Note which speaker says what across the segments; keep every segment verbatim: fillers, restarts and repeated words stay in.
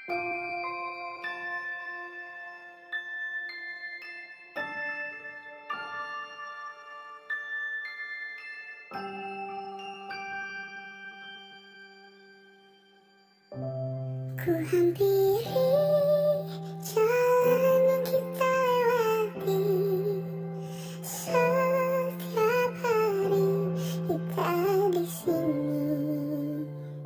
Speaker 1: Ku hampiri jalan yang kita lewati. Setiap hari kita di sini.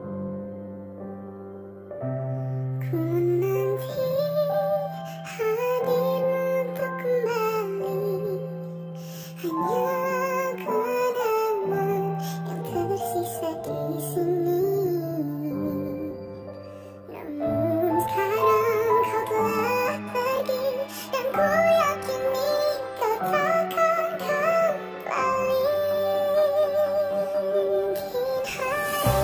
Speaker 1: Ku menanti hadirmu untuk kembali. Hanya kenangan yang tersisa di sini. Namun sekarang kau telah pergi, dan ku yakini kau takkan kembali. Mungkin hari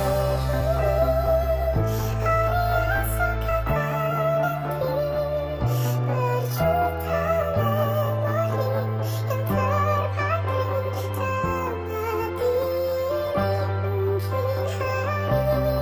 Speaker 1: hari esok akan nanti berjuta memori yang terpatri dalam hati. Mungkin hari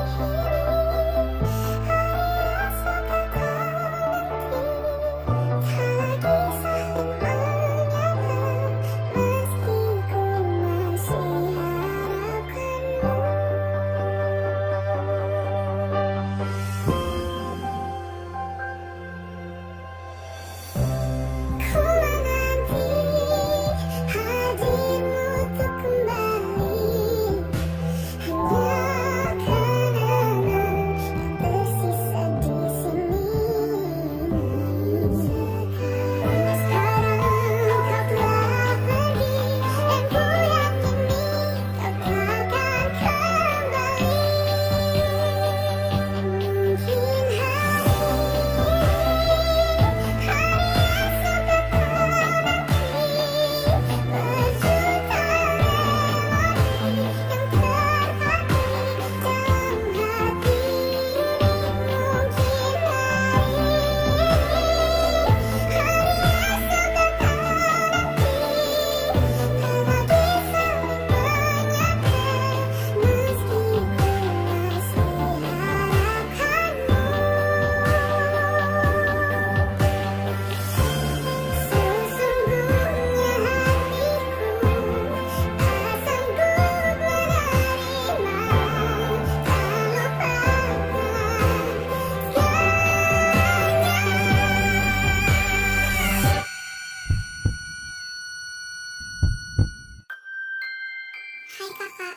Speaker 1: Hai kakak,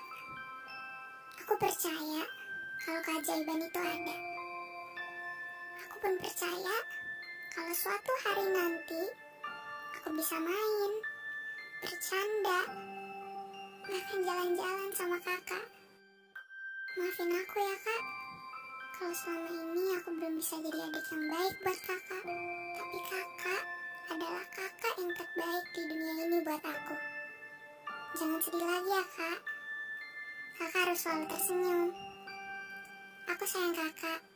Speaker 1: aku percaya kalau keajaiban itu ada. Aku pun percaya kalau suatu hari nanti aku bisa main, bercanda, bahkan jalan-jalan sama kakak. Maafin aku ya kak, kalau selama ini aku belum bisa jadi adik yang baik buat kakak. Tapi kakak adalah kakak yang terbaik di dunia ini buat aku. Jangan sedih lagi ya kak. Kakak harus selalu tersenyum. Aku sayang kakak.